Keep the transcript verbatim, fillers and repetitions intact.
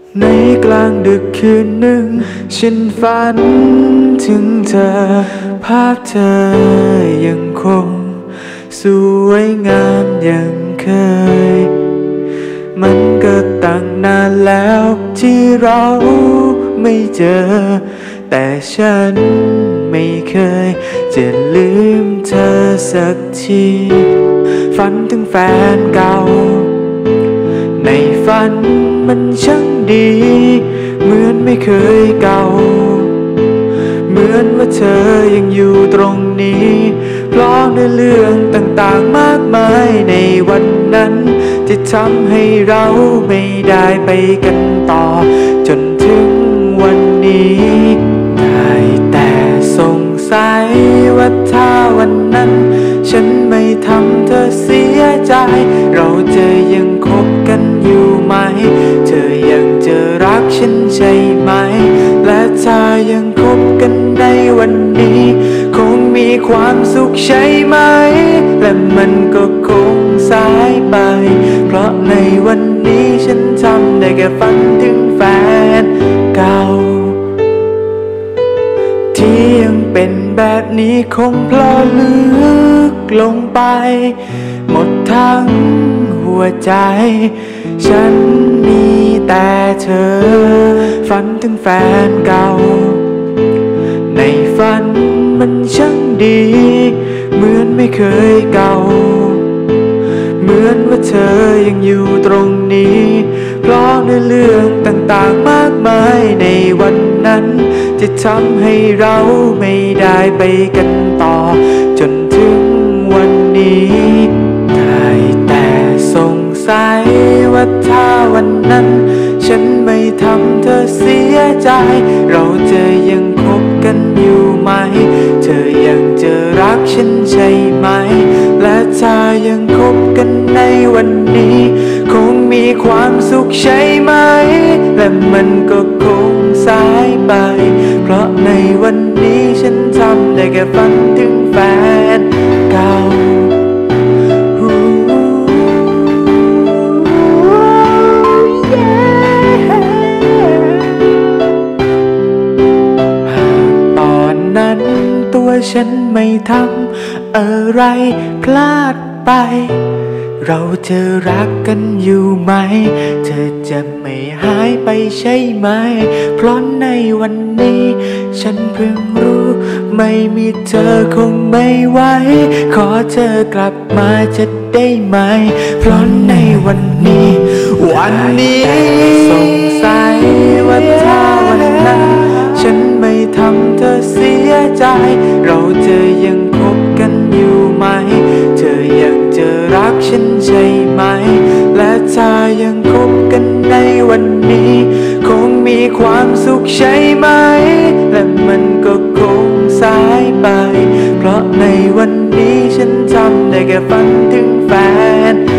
ในกลางดึกคืนหนึ่งฉันฝันถึงเธอภาพเธอยังคงสวยงามอย่างเคยมันก็ตั้งนานแล้วที่เราไม่เจอแต่ฉันไม่เคยจะลืมเธอสักทีฝันถึงแฟนเก่าในฝันมันช่างดีเหมือนไม่เคยเก่าเหมือนว่าเธอยังอยู่ตรงนี้พร้อมด้วยเรื่องต่างๆมากมายในวันนั้นที่ทำให้เราไม่ได้ไปกันต่อจนถึงวันนี้ได้แต่สงสัยว่าถ้าวันนั้นฉันไม่ทำเธอเสียใจเราจะยังคบกันอยู่ไหมเธอยังจะรักฉันใช่ไหมและถ้ายังคบกันในวันนี้คงมีความสุขใช่ไหมและมันก็คงสายไปเพราะในวันนี้ฉันทำได้แค่ฝันถึงแฟนเก่าที่ยังเป็นแบบนี้คงเพราะลึกลงไปหมดทั้งหัวใจฉันมีแต่เธอฝันถึงแฟนเก่าในฝันมันช่างดีเหมือนไม่เคยเก่าเหมือนว่าเธอยังอยู่ตรงนี้พร้อมด้วยเรื่องต่างๆมากมายในวันนั้นจะทำให้เราไม่ได้ไปกันต่อจนถึงวันนี้ได้แต่สงสัยว่าถ้าวันนั้นฉันไม่ทำเธอเสียใจเราจะยังคบกันอยู่ไหมเธอยังจะรักฉันใช่ไหมและถ้ายังคบกันในวันนี้คงมีความสุขใช่ไหมและมันก็คงสายไปเพราะในวันนี้ฉันทำได้แค่ฝันถึงแฟนเก่านั้นตัวฉันไม่ทำอะไรพลาดไปเราจะรักกันอยู่ไหมเธอจะไม่หายไปใช่ไหมเพราะในวันนี้ฉันเพิ่งรู้ไม่มีเธอคงไม่ไหวขอเธอกลับมาจะได้ไหมเพราะในวันนี้วันนี้สงสัยว่าถ้าวันนั้นฉันไม่ทำเธอเสียใจเราจะยังคบกันอยู่ไหมเธอยังจะรักฉันใช่ไหมและถ้ายังคบกันในวันนี้คงมีความสุขใช่ไหมและมันก็คงสายไปเพราะในวันนี้ฉันทำได้แค่ฝันถึงแฟน